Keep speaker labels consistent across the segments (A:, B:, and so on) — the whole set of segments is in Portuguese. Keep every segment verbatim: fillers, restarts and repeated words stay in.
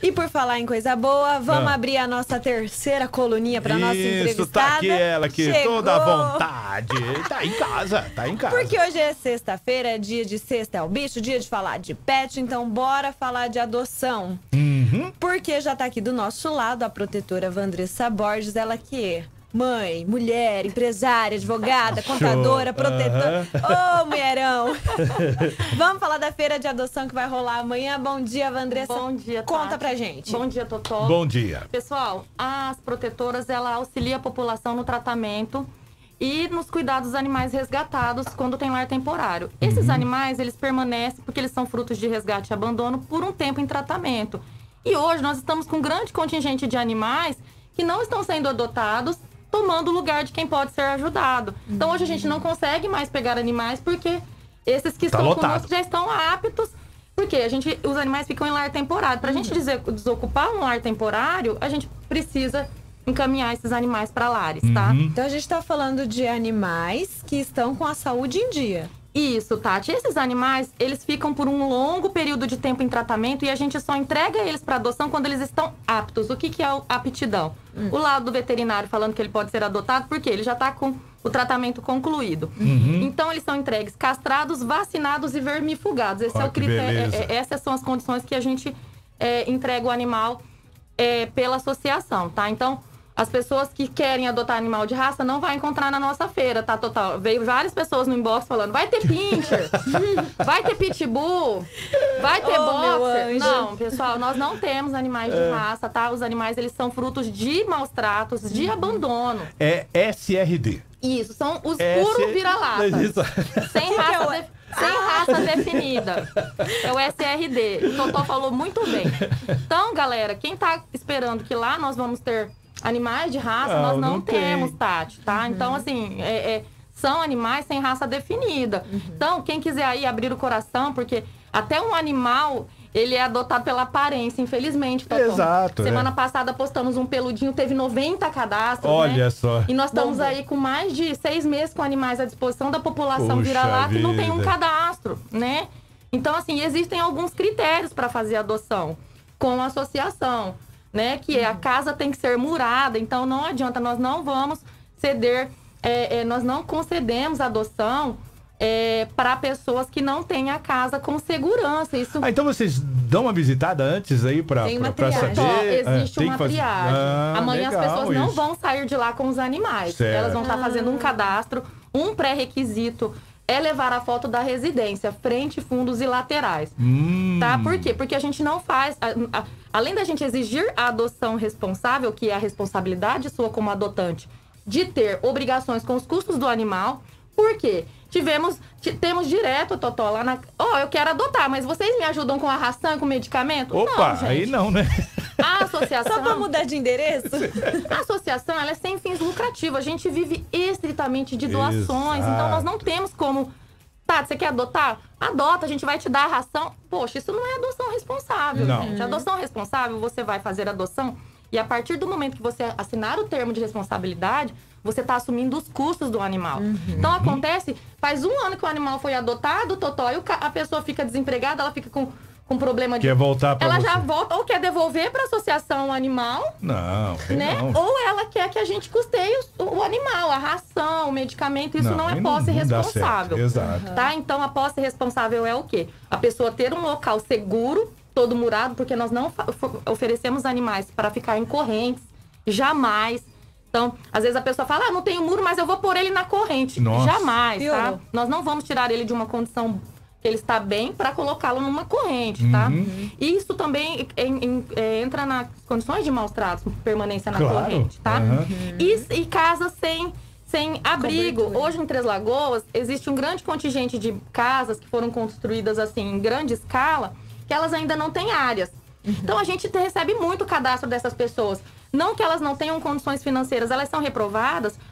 A: E por falar em coisa boa, vamos
B: Ah.
A: abrir a nossa terceira coluninha para nossa entrevistada.
B: Isso, tá aqui ela aqui,
A: Chegou.
B: toda à vontade. Tá em casa, tá em casa.
A: Porque hoje é sexta-feira, é dia de Sexta é o Bicho, dia de falar de pet, então bora falar de adoção.
B: Uhum.
A: Porque já tá aqui do nosso lado a protetora Vandressa Borges, ela que é mãe, mulher, empresária, advogada, contadora, protetora. Ô, mulherão! Vamos falar da feira de adoção que vai rolar amanhã. Bom dia, Vandressa.
C: Bom dia,
A: Conta
C: Tati.
A: pra gente.
C: Bom dia, Totó.
B: Bom dia.
C: Pessoal, as protetoras, ela auxilia a população no tratamento e nos cuidados dos animais resgatados quando tem lar temporário. Esses
B: Uhum.
C: animais, eles permanecem porque eles são frutos de resgate e abandono por um tempo em tratamento. E hoje nós estamos com um grande contingente de animais que não estão sendo adotados, tomando o lugar de quem pode ser ajudado. Então hoje a gente não consegue mais pegar animais porque esses que
B: Tá
C: estão
B: lotado.
C: conosco já estão aptos. Porque a gente, os animais ficam em lar temporário. Para a gente dizer- desocupar um lar temporário, a gente precisa encaminhar esses animais para lares, tá?
B: Uhum.
A: Então a gente tá falando de animais que estão com a saúde em dia.
C: Isso, Tati. Esses animais, eles ficam por um longo período de tempo em tratamento e a gente só entrega eles para adoção quando eles estão aptos. O que, que é a aptidão?
A: Hum.
C: O lado do veterinário falando que ele pode ser adotado porque ele já está com o tratamento concluído.
B: Uhum.
C: Então, eles são entregues castrados, vacinados e vermifugados. Esse
B: Olha
C: é o
B: que
C: critério.
B: beleza.
C: é- é- essas são as condições que a gente é, entrega o animal é, pela associação, tá? Então, as pessoas que querem adotar animal de raça não vai encontrar na nossa feira, tá? Total. Veio várias pessoas no inbox falando, vai ter pincher, vai ter pitbull, vai ter
A: Oh, meu
C: boxer.
A: anjo.
C: Não, pessoal, nós não temos animais de raça, tá? Os animais, eles são frutos de maus tratos, de abandono.
B: É S R D.
C: Isso, são os
B: S-
C: puros vira-lata.
B: Isso.
C: Sem
A: que
C: raça,
A: é o-
C: de- sem raça definida. É o S R D. O Totó falou muito bem. Então, galera, quem tá esperando que lá nós vamos ter animais de raça,
B: Não,
C: nós não,
B: não tem.
C: temos, Tati, tá? Então, assim, é- é, são animais sem raça definida. Então, quem quiser aí abrir o coração, porque até um animal, ele é adotado pela aparência, infelizmente, Totó.
B: Exato,
C: Semana
B: é.
C: passada postamos um peludinho, teve noventa cadastros,
B: Olha
C: né?
B: só.
C: E nós estamos
A: Bom,
C: aí com mais de seis meses com animais à disposição da população
B: Puxa
C: vira-lata e não tem um
B: vida.
C: cadastro, né? Então, assim, existem alguns critérios para fazer adoção com a associação, né? Que é a casa tem que ser murada, então não adianta, nós não vamos ceder, é, é, nós não concedemos adoção é, para pessoas que não têm a casa com segurança. Isso
B: Ah, então vocês dão uma visitada antes aí pra,
A: Tem
B: pra,
A: uma
B: pra
A: triagem.
B: saber?
C: Só
B: É,
C: existe
B: tem
C: uma
B: que fazer-
C: triagem.
B: Ah,
C: Amanhã
B: legal
C: as pessoas não
B: isso.
C: vão sair de lá com os animais.
B: Certo.
C: Elas vão estar fazendo um cadastro. Um pré-requisito é levar a foto da residência, frente, fundos e laterais.
B: Hum.
C: Tá? Por quê? Porque a gente não faz... a- a- além da gente exigir a adoção responsável, que é a responsabilidade sua como adotante, de ter obrigações com os custos do animal. Por quê? Tivemos, ti- temos direto, Totó, lá na... Ó, eu quero adotar, mas vocês me ajudam com a ração, com o medicamento?
B: Opa,
C: não, gente.
B: aí não, né?
C: A associação...
A: Só pra mudar de endereço?
C: A associação, ela é sem fins lucrativos. A gente vive estritamente de doações.
B: Exato.
C: Então, nós não temos como... Tá, você quer adotar? Adota, a gente vai te dar a ração. Poxa, isso não é adoção responsável,
B: Não.
C: gente. Adoção responsável, você vai fazer adoção e a partir do momento que você assinar o termo de responsabilidade, você está assumindo os custos do animal. Então, acontece, faz um ano que o animal foi adotado, Totó, e o ca- a pessoa fica desempregada, ela fica com, com problema de...
B: Quer voltar pra
C: Ela
B: você?
C: já volta, ou quer devolver para a associação o animal,
B: Não, aí
C: né?
B: não.
C: Ou ela quer que a gente custeie o, o animal, a ração, o medicamento. Isso não, é
B: aí
C: posse
B: não dá
C: responsável.
B: certo, Exato.
C: Tá? Então, a posse responsável é o quê? A pessoa ter um local seguro, todo murado, porque nós não fa- of- oferecemos animais para ficar em correntes, jamais. Então, às vezes a pessoa fala, ah, não tem muro, mas eu vou pôr ele na corrente.
B: Nossa.
C: Jamais, tá?
A: Piorou.
C: Nós não vamos tirar ele de uma condição que ele está bem para colocá-lo numa corrente, tá?
B: Uhum.
C: E isso também em- em- é, entra nas condições de maus tratos, permanência na
B: Claro.
C: corrente, tá?
B: Aham.
C: E, e casas sem, sem abrigo.
A: Cobertura.
C: Hoje, em Três Lagoas, existe um grande contingente de casas que foram construídas assim em grande escala, que elas ainda não têm áreas. Então, a gente te- recebe muito cadastro dessas pessoas. Não que elas não tenham condições financeiras, elas são reprovadas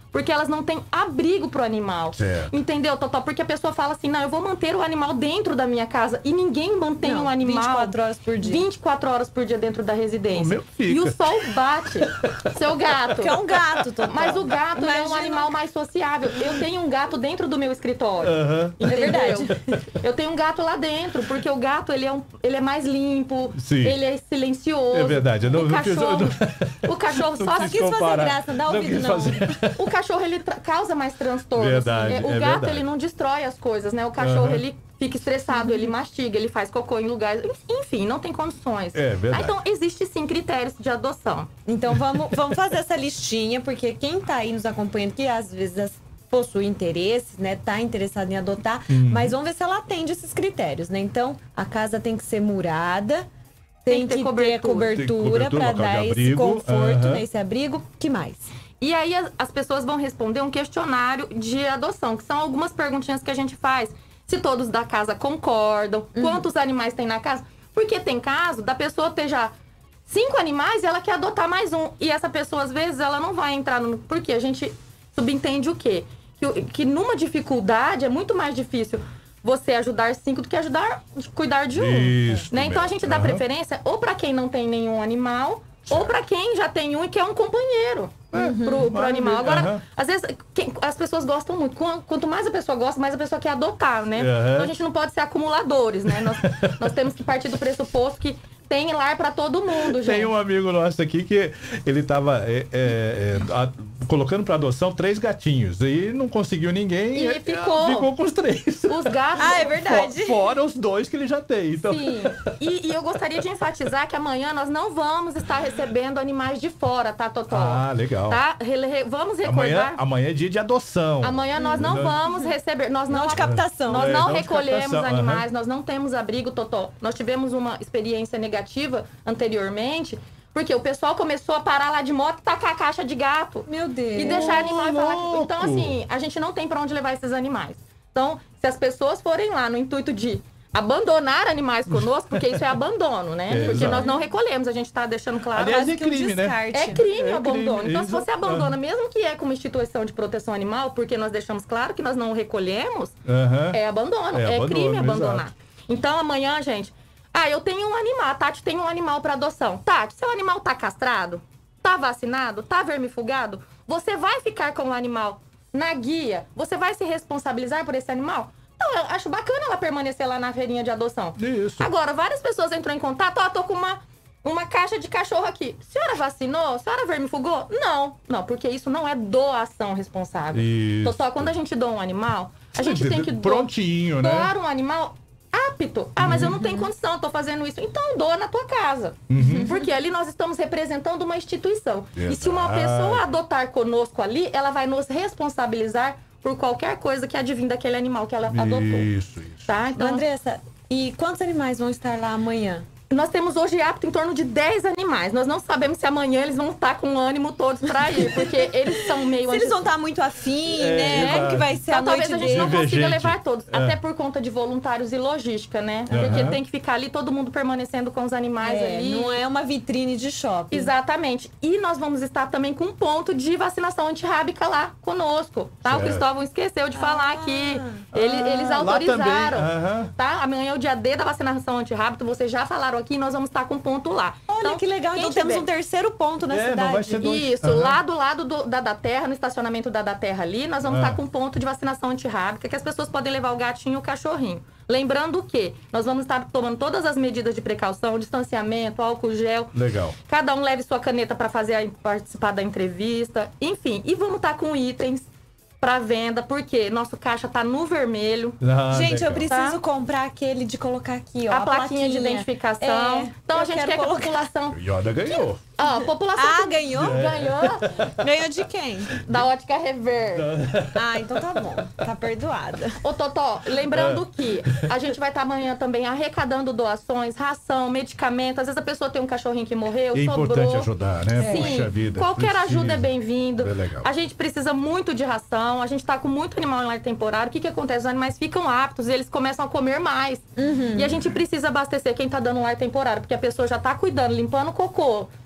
C: porque elas não têm abrigo pro animal.
B: Certo.
C: Entendeu, Totó? Porque a pessoa fala assim, não, eu vou manter o animal dentro da minha casa. E ninguém mantém
A: Não,
C: um animal
A: vinte e quatro horas por dia.
C: vinte e quatro horas por dia dentro da residência.
B: O meu fica.
C: E o sol bate. Seu gato.
A: Porque é um gato, Totó.
C: Mas o gato ele é um
A: Imagina.
C: animal mais sociável. Eu tenho um gato dentro do meu escritório.
B: Aham.
A: É verdade.
C: Eu tenho um gato lá dentro, porque o gato ele é, um, ele é mais limpo,
B: Sim.
C: ele é silencioso.
B: É verdade, eu não-
C: o
B: não quis-
C: cachorro,
B: eu não-
C: o cachorro
B: não
C: só
B: quis
A: quis fazer
B: comparar.
A: graça, dá ouvido
B: quis
A: não.
B: fazer-
C: o cachorro ele tra- causa mais transtorno.
B: Verdade,
C: assim. O
B: é
C: gato
B: verdade.
C: ele não destrói as coisas, né? O cachorro
B: Aham.
C: ele fica estressado, ele mastiga, ele faz cocô em lugares, enfim, não tem condições.
B: É verdade.
C: Ah, então existe sim critérios de adoção.
A: Então vamos, vamos fazer essa listinha, porque quem tá aí nos acompanhando, que às vezes possui interesses, né? Tá interessado em adotar,
B: Uhum.
A: mas vamos ver se ela atende esses critérios, né? Então, a casa tem que ser murada, tem,
C: Tem que ter
A: que ter
C: cobertura.
A: cobertura
B: Tem que cobertura,
A: para
B: local de
A: dar esse
B: abrigo,
A: conforto,
B: aham.
A: né? Esse abrigo. Que mais?
C: E aí as, as pessoas vão responder um questionário de adoção, que são algumas perguntinhas que a gente faz. Se todos da casa concordam, quantos animais tem na casa. Porque tem caso da pessoa ter já cinco animais e ela quer adotar mais um. E essa pessoa, às vezes, ela não vai entrar no... Porque a gente subentende o quê? Que, o- que numa dificuldade é muito mais difícil você ajudar cinco do que ajudar cuidar de um.
B: Isso
C: Né? Então a
B: mesmo.
C: gente dá
B: Aham.
C: preferência ou para quem não tem nenhum animal, ou para quem já tem um e quer um companheiro pro, pro
B: Maravilha,
C: animal. Agora,
B: aham.
C: às vezes, quem- as pessoas gostam muito. Quan- Quanto mais a pessoa gosta, mais a pessoa quer adotar, né?
B: Aham.
C: Então a gente não pode ser acumuladores, né? Nós, nós temos que partir do pressuposto que tem lar para todo mundo, gente.
B: Tem um amigo nosso aqui que ele tava é, é, é, a- colocando para adoção três gatinhos e não conseguiu ninguém
C: E
B: ele
C: ficou.
B: ficou com os três.
C: Os gatos.
A: Ah, é verdade.
B: Fo- Fora os dois que ele já tem. Então...
C: Sim. E, e eu gostaria de enfatizar que amanhã nós não vamos estar recebendo animais de fora, tá, Totó?
B: Ah, legal.
C: Tá? Re- re- vamos recordar.
B: Amanhã, amanhã é dia de adoção.
C: Amanhã nós não
B: Não-
C: vamos receber. Nós não,
A: Não de captação.
C: Nós
B: É,
C: não
B: não de
C: recolhemos
B: captação,
C: animais, nós não temos abrigo, Totó. Nós tivemos uma experiência negativa anteriormente, porque o pessoal começou a parar lá de moto e tacar a caixa de gato.
A: Meu Deus.
C: E deixar animal e falar.
B: louco!
C: Então, assim, a gente não tem pra onde levar esses animais. Então, se as pessoas forem lá no intuito de abandonar animais conosco, porque isso é abandono, né?
B: É,
C: porque
B: exato.
C: nós não recolhemos, a gente tá deixando claro.
B: Aliás,
A: Quase
B: é
A: que um
B: crime, né?
A: descarte.
C: É crime
B: É
C: o abandono.
B: crime,
C: Então, se você
B: exato.
C: abandona, mesmo que é como instituição de proteção animal, porque nós deixamos claro que nós não recolhemos,
B: Aham.
C: é abandono.
B: É
C: É,
B: abandono,
C: crime abandonar.
B: exato.
C: Então, amanhã, gente... Ah, eu tenho um animal. A Tati tem um animal para adoção. Tati, seu animal tá castrado? Tá vacinado? Tá vermifugado? Você vai ficar com o animal na guia? Você vai se responsabilizar por esse animal? Então, eu acho bacana ela permanecer lá na feirinha de adoção.
B: Isso.
C: Agora, várias pessoas entram em contato. Ó, tô com uma, uma caixa de cachorro aqui. A senhora vacinou? A senhora vermifugou? Não. Não, porque isso não é doação responsável.
B: Isso.
C: Totó, quando a gente doa um animal, a gente tem que doar,
B: Prontinho, né?
C: doar um animal apto. Ah, mas eu não tenho condição, eu tô fazendo isso. Então, doa na tua casa.
B: Uhum.
C: Porque ali nós estamos representando uma instituição. E se uma
B: Verdade.
C: pessoa adotar conosco ali, ela vai nos responsabilizar por qualquer coisa que advém daquele animal que ela adotou.
B: Isso, isso.
C: Tá? Então,
A: Andressa, e quantos animais vão estar lá amanhã?
C: nós temos hoje apto em torno de dez animais. Nós não sabemos se amanhã eles vão estar com ânimo todos pra ir, porque eles são meio...
A: Se eles
C: anti-
A: vão estar muito afim,
B: É,
A: né?
B: exato.
A: Como que vai ser
C: Então,
A: a noite
C: talvez a gente
A: deles?
C: não consiga
B: Divergente.
C: levar todos.
B: É.
C: Até por conta de voluntários e logística, né?
B: Aham.
C: Porque tem que ficar ali todo mundo permanecendo com os animais
A: É,
C: ali.
A: não é uma vitrine de shopping.
C: Exatamente. E nós vamos estar também com um ponto de vacinação antirrábica lá conosco, tá? O
B: Certo.
C: Cristóvão esqueceu de falar aqui. Ele-
B: Ah,
C: eles
B: lá
C: autorizaram,
B: também, aham.
C: tá? Amanhã é o dia D da vacinação antirrábica, vocês já falaram aqui e nós vamos estar com um ponto lá.
A: Olha que legal,
C: quem
A: então temos
C: tiver-
A: um terceiro ponto na
B: É, não
A: cidade.
B: vai ser dois.
C: Isso,
B: Aham.
C: lá do lado do- da da Terra, no estacionamento da da Terra ali, nós vamos
B: Ah.
C: estar com um ponto de vacinação antirrábica, que as pessoas podem levar o gatinho e o cachorrinho. Lembrando que nós vamos estar tomando todas as medidas de precaução, distanciamento, álcool gel.
B: Legal.
C: Cada um leve sua caneta para fazer a, participar da entrevista. Enfim, e vamos estar com itens para venda, porque nosso caixa tá no vermelho.
B: Ah,
A: Gente,
B: legal.
A: eu preciso
C: Tá.
A: comprar aquele de colocar aqui, ó.
C: a, plaquinha, de identificação.
A: É,
C: então
A: eu
C: a gente
A: quero
C: quer que a
A: colocar.
C: população.
B: Yoda ganhou.
C: Ó, a população
A: Ah,
C: que
A: ganhou?
C: ganhou
A: Ganhou de quem?
C: da ótica Rever.
A: Ah, então tá bom. Tá perdoada.
C: Ô, Totó, lembrando que a gente vai estar amanhã também arrecadando doações, ração, medicamento. Às vezes a pessoa tem um cachorrinho que morreu,
B: É
C: sobrou.
B: importante ajudar, né?
C: Sim,
B: Poxa vida.
C: qualquer
B: precisa.
C: ajuda é bem-vindo.
B: É legal.
C: A gente precisa muito de ração, a gente tá com muito animal em lar temporário. O que que acontece? Os animais ficam aptos e eles começam a comer mais. E a gente precisa abastecer quem tá dando lar temporário, porque a pessoa já tá cuidando, limpando o cocô,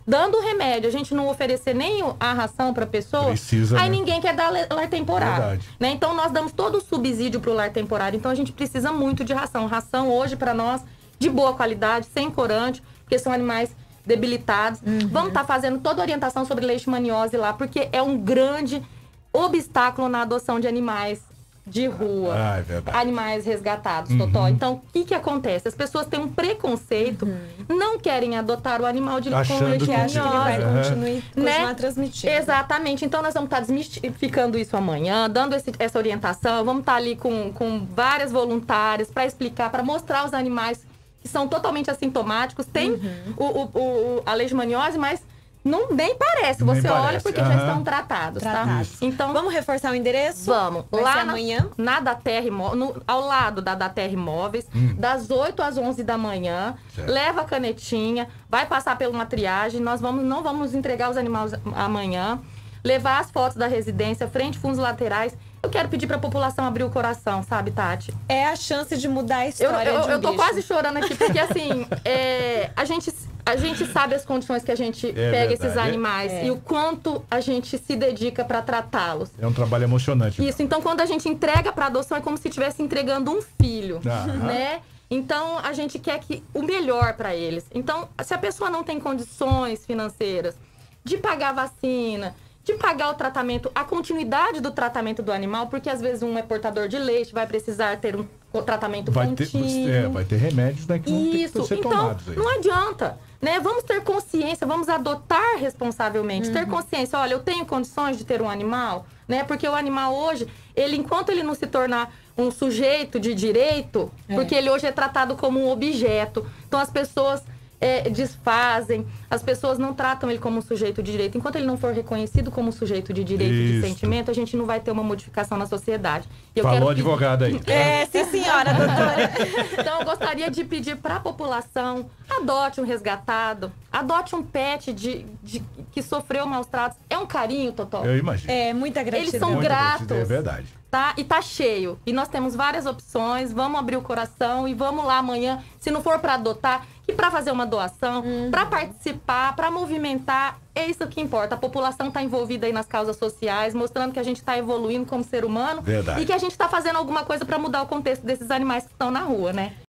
C: dando o remédio, a gente não oferecer nem a ração para a pessoa,
B: Precisa,
C: aí
B: né?
C: ninguém quer dar lar temporário.
B: Verdade.
C: Né? Então, nós damos todo o subsídio para o lar temporário. Então, a gente precisa muito de ração. Ração, hoje, para nós, de boa qualidade, sem corante, porque são animais debilitados.
A: Uhum.
C: Vamos estar fazendo toda a orientação sobre leishmaniose lá, porque é um grande obstáculo na adoção de animais de rua,
B: Ah, é verdade.
C: animais resgatados,
B: Uhum.
C: Totó. Então, o que que acontece? As pessoas têm um preconceito, não querem adotar o animal de
B: Achando
C: com
B: que-
A: Que acha que ele vai
B: Aham.
A: continuar, continuar
C: Né?
A: transmitindo.
C: Exatamente. Então, nós vamos estar desmistificando isso amanhã, dando esse- essa orientação. Vamos estar ali com, com várias voluntárias para explicar, para mostrar os animais que são totalmente assintomáticos. Tem
A: Uhum.
C: o, o- o- a leishmaniose, mas não, nem parece.
B: Nem
C: Você olha
B: parece.
C: porque já
B: Aham.
C: estão tratados,
A: Tratados.
C: tá? Então,
A: Vamos reforçar o endereço?
C: Vamos.
A: Vai
C: Lá
A: ser
C: na-
A: amanhã?
C: Na da Terra Imó- no- ao lado da da Terra Imóveis, das oito às onze da manhã.
B: Certo.
C: Leva a canetinha, vai passar por uma triagem. Nós vamos, não vamos entregar os animais amanhã. Levar as fotos da residência, frente, fundos laterais. Eu quero pedir para a população abrir o coração, sabe, Tati?
A: É a chance de mudar a
C: Eu,
A: história
C: eu,
A: de um
C: eu tô
A: bicho.
C: quase chorando aqui, porque assim, é, a, gente, a gente sabe as condições que a gente pega
B: verdade.
C: esses animais
A: É.
C: e o quanto a gente se dedica para tratá-los.
B: É um trabalho emocionante.
C: Isso, então quando a gente entrega para adoção é como se estivesse entregando um filho,
B: Aham.
C: né? Então a gente quer que o melhor para eles. Então, se a pessoa não tem condições financeiras de pagar a vacina, de pagar o tratamento, a continuidade do tratamento do animal, porque às vezes um é portador de leite, vai precisar ter um tratamento
B: Vai ter,
C: contínuo.
B: é, vai ter remédios, né, que vão ter que
C: Isso,
B: ser
C: então
B: tomados aí.
C: não adianta, né? Vamos ter consciência, vamos adotar responsavelmente,
B: Uhum.
C: ter consciência. Olha, eu tenho condições de ter um animal, né? Porque o animal hoje, ele enquanto ele não se tornar um sujeito de direito,
A: É.
C: porque ele hoje é tratado como um objeto. Então as pessoas é, desfazem, as pessoas não tratam ele como um sujeito de direito. Enquanto ele não for reconhecido como um sujeito de direito e de
B: Isso.
C: sentimento, a gente não vai ter uma modificação na sociedade. E eu
B: Falou
C: quero
B: advogado aí.
A: É, sim, senhora, doutora.
C: então, eu gostaria de pedir para a população: adote um resgatado, adote um pet de, de- que sofreu maus tratos. É um carinho, Totó.
B: Eu imagino.
A: É, muita gratidão.
C: Eles são
B: Muita
C: gratos.
B: gratidão, É verdade.
C: Tá? E tá cheio. E nós temos várias opções. Vamos abrir o coração e vamos lá amanhã. Se não for para adotar, e para fazer uma doação,
A: Uhum.
C: para participar, para movimentar. É isso que importa. A população está envolvida aí nas causas sociais, mostrando que a gente está evoluindo como ser humano.
B: Verdade.
C: E que a gente está fazendo alguma coisa para mudar o contexto desses animais que estão na rua, né?